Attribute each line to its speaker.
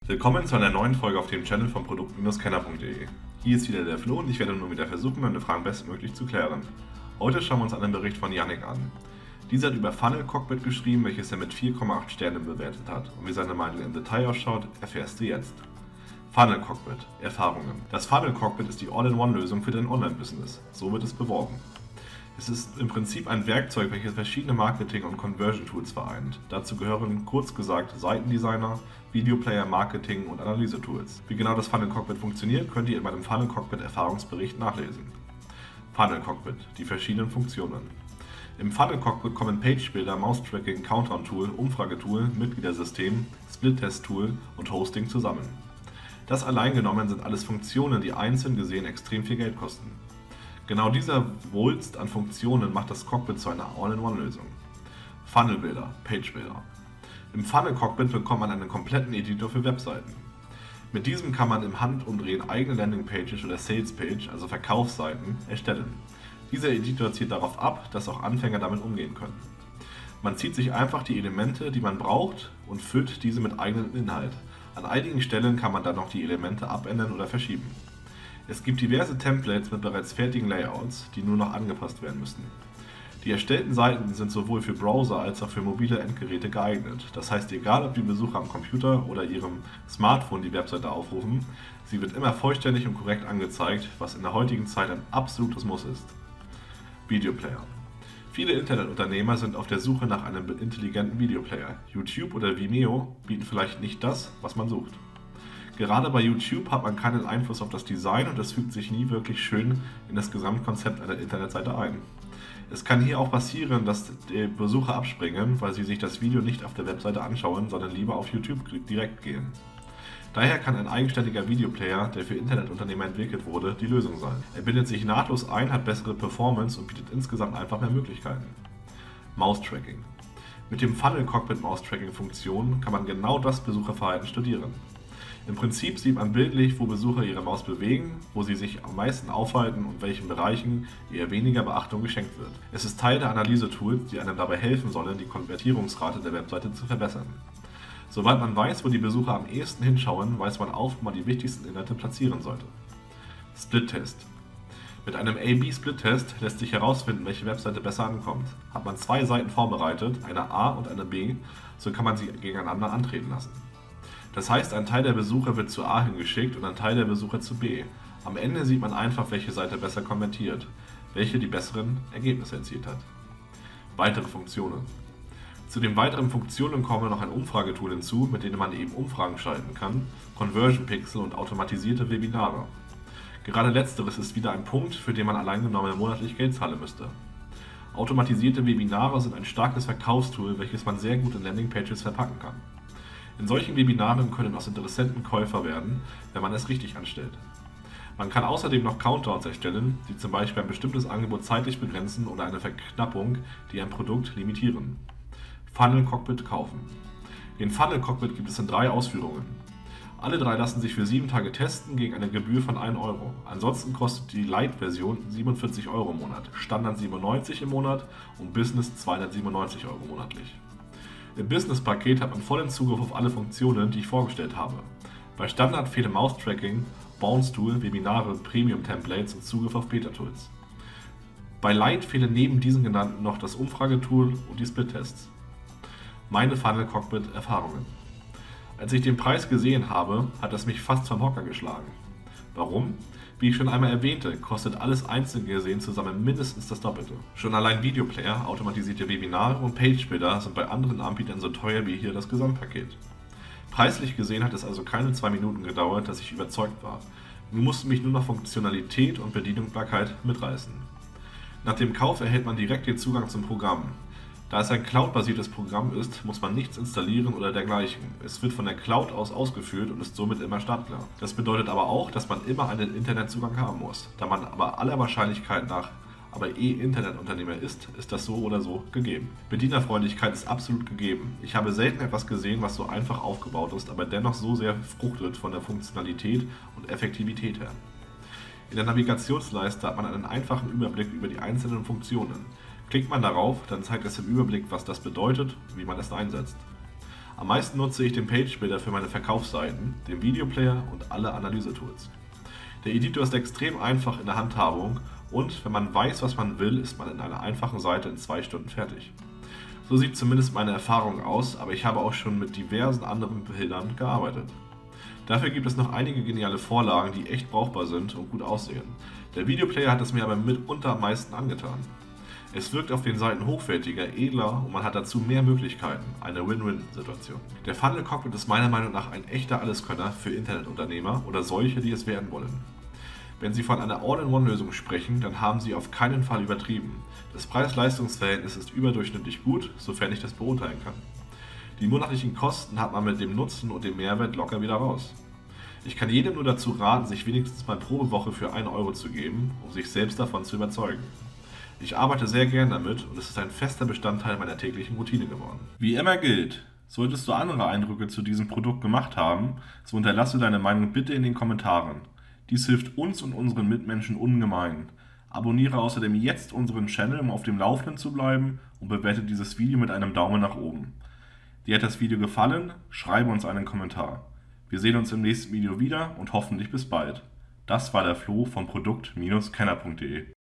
Speaker 1: Willkommen zu einer neuen Folge auf dem Channel von produkt-kenner.de. Hier ist wieder der Flo und ich werde nun wieder versuchen, meine Fragen bestmöglich zu klären. Heute schauen wir uns einen Bericht von Yannick an. Dieser hat über Funnel Cockpit geschrieben, welches er mit 4,8 Sternen bewertet hat. Und wie seine Meinung im Detail ausschaut, erfährst du jetzt. Funnel Cockpit. Erfahrungen. Das Funnel Cockpit ist die All-in-One-Lösung für dein Online-Business. So wird es beworben. Es ist im Prinzip ein Werkzeug, welches verschiedene Marketing- und Conversion-Tools vereint. Dazu gehören kurz gesagt Seitendesigner, Videoplayer, Marketing- und Analyse-Tools. Wie genau das Funnel Cockpit funktioniert, könnt ihr in meinem Funnel Cockpit Erfahrungsbericht nachlesen. Funnel Cockpit, die verschiedenen Funktionen. Im Funnel Cockpit kommen Page-Builder, Mouse-Tracking, Countdown-Tool, Umfragetool, Mitgliedersystem, Split-Test-Tool und Hosting zusammen. Das allein genommen sind alles Funktionen, die einzeln gesehen extrem viel Geld kosten. Genau dieser Wulst an Funktionen macht das Cockpit zu einer All-in-One-Lösung. Funnel Builder, Page Builder. Im Funnel Cockpit bekommt man einen kompletten Editor für Webseiten. Mit diesem kann man im Handumdrehen eigene Landingpages oder Salespage, also Verkaufsseiten, erstellen. Dieser Editor zielt darauf ab, dass auch Anfänger damit umgehen können. Man zieht sich einfach die Elemente, die man braucht, und füllt diese mit eigenem Inhalt. An einigen Stellen kann man dann noch die Elemente abändern oder verschieben. Es gibt diverse Templates mit bereits fertigen Layouts, die nur noch angepasst werden müssen. Die erstellten Seiten sind sowohl für Browser als auch für mobile Endgeräte geeignet. Das heißt, egal ob die Besucher am Computer oder ihrem Smartphone die Webseite aufrufen, sie wird immer vollständig und korrekt angezeigt, was in der heutigen Zeit ein absolutes Muss ist. Videoplayer. Viele Internetunternehmer sind auf der Suche nach einem intelligenten Videoplayer. YouTube oder Vimeo bieten vielleicht nicht das, was man sucht. Gerade bei YouTube hat man keinen Einfluss auf das Design und es fügt sich nie wirklich schön in das Gesamtkonzept einer Internetseite ein. Es kann hier auch passieren, dass die Besucher abspringen, weil sie sich das Video nicht auf der Webseite anschauen, sondern lieber auf YouTube direkt gehen. Daher kann ein eigenständiger Videoplayer, der für Internetunternehmer entwickelt wurde, die Lösung sein. Er bindet sich nahtlos ein, hat bessere Performance und bietet insgesamt einfach mehr Möglichkeiten. Mouse-Tracking. Mit dem Funnel Cockpit Mouse-Tracking-Funktion kann man genau das Besucherverhalten studieren. Im Prinzip sieht man bildlich, wo Besucher ihre Maus bewegen, wo sie sich am meisten aufhalten und welchen Bereichen eher weniger Beachtung geschenkt wird. Es ist Teil der Analyse-Tools, die einem dabei helfen sollen, die Konvertierungsrate der Webseite zu verbessern. Sobald man weiß, wo die Besucher am ehesten hinschauen, weiß man auch, wo man die wichtigsten Inhalte platzieren sollte. Split-Test. Mit einem A-B-Split-Test lässt sich herausfinden, welche Webseite besser ankommt. Hat man zwei Seiten vorbereitet, eine A und eine B, so kann man sie gegeneinander antreten lassen. Das heißt, ein Teil der Besucher wird zu A hingeschickt und ein Teil der Besucher zu B. Am Ende sieht man einfach, welche Seite besser konvertiert, welche die besseren Ergebnisse erzielt hat. Weitere Funktionen. Zu den weiteren Funktionen kommen noch ein Umfragetool hinzu, mit dem man eben Umfragen schalten kann, Conversion Pixel und automatisierte Webinare. Gerade letzteres ist wieder ein Punkt, für den man allein genommen monatlich Geld zahlen müsste. Automatisierte Webinare sind ein starkes Verkaufstool, welches man sehr gut in Landingpages verpacken kann. In solchen Webinaren können aus Interessenten Käufer werden, wenn man es richtig anstellt. Man kann außerdem noch Countdowns erstellen, die zum Beispiel ein bestimmtes Angebot zeitlich begrenzen oder eine Verknappung, die ein Produkt limitieren. Funnel Cockpit kaufen. Den Funnel Cockpit gibt es in 3 Ausführungen. Alle 3 lassen sich für 7 Tage testen gegen eine Gebühr von 1 Euro. Ansonsten kostet die Lite-Version 47 Euro im Monat, Standard 97 im Monat und Business 297 Euro monatlich. Im Business-Paket hat man vollen Zugriff auf alle Funktionen, die ich vorgestellt habe. Bei Standard fehlen Mouse-Tracking, Bounce-Tool, Webinare, Premium-Templates und Zugriff auf Beta-Tools. Bei Lite fehlen neben diesen genannten noch das Umfragetool und die Split-Tests. Meine Funnel Cockpit-Erfahrungen. Als ich den Preis gesehen habe, hat es mich fast vom Hocker geschlagen. Warum? Wie ich schon einmal erwähnte, kostet alles einzeln gesehen zusammen mindestens das Doppelte. Schon allein Videoplayer, automatisierte Webinare und Page-Builder sind bei anderen Anbietern so teuer wie hier das Gesamtpaket. Preislich gesehen hat es also keine 2 Minuten gedauert, dass ich überzeugt war. Nun musste mich nur noch Funktionalität und Bedienbarkeit mitreißen. Nach dem Kauf erhält man direkt den Zugang zum Programm. Da es ein Cloud-basiertes Programm ist, muss man nichts installieren oder dergleichen. Es wird von der Cloud aus ausgeführt und ist somit immer startklar. Das bedeutet aber auch, dass man immer einen Internetzugang haben muss. Da man aber aller Wahrscheinlichkeit nach Internetunternehmer ist das so oder so gegeben. Bedienerfreundlichkeit ist absolut gegeben. Ich habe selten etwas gesehen, was so einfach aufgebaut ist, aber dennoch so sehr fruchtet von der Funktionalität und Effektivität her. In der Navigationsleiste hat man einen einfachen Überblick über die einzelnen Funktionen. Klickt man darauf, dann zeigt es im Überblick, was das bedeutet und wie man es einsetzt. Am meisten nutze ich den Page Builder für meine Verkaufsseiten, den Videoplayer und alle Analysetools. Der Editor ist extrem einfach in der Handhabung und wenn man weiß, was man will, ist man in einer einfachen Seite in 2 Stunden fertig. So sieht zumindest meine Erfahrung aus, aber ich habe auch schon mit diversen anderen Bildern gearbeitet. Dafür gibt es noch einige geniale Vorlagen, die echt brauchbar sind und gut aussehen. Der Videoplayer hat es mir aber mitunter am meisten angetan. Es wirkt auf den Seiten hochwertiger, edler und man hat dazu mehr Möglichkeiten. Eine Win-Win-Situation. Der Funnel Cockpit ist meiner Meinung nach ein echter Alleskönner für Internetunternehmer oder solche, die es werden wollen. Wenn Sie von einer All-in-One-Lösung sprechen, dann haben Sie auf keinen Fall übertrieben. Das Preis-Leistungs-Verhältnis ist überdurchschnittlich gut, sofern ich das beurteilen kann. Die monatlichen Kosten hat man mit dem Nutzen und dem Mehrwert locker wieder raus. Ich kann jedem nur dazu raten, sich wenigstens mal Probewoche für 1 Euro zu geben, um sich selbst davon zu überzeugen. Ich arbeite sehr gern damit und es ist ein fester Bestandteil meiner täglichen Routine geworden. Wie immer gilt, solltest du andere Eindrücke zu diesem Produkt gemacht haben, so hinterlasse deine Meinung bitte in den Kommentaren. Dies hilft uns und unseren Mitmenschen ungemein. Abonniere außerdem jetzt unseren Channel, um auf dem Laufenden zu bleiben und bewerte dieses Video mit einem Daumen nach oben. Dir hat das Video gefallen? Schreibe uns einen Kommentar. Wir sehen uns im nächsten Video wieder und hoffentlich bis bald. Das war der Flo von Produkt-Kenner.de.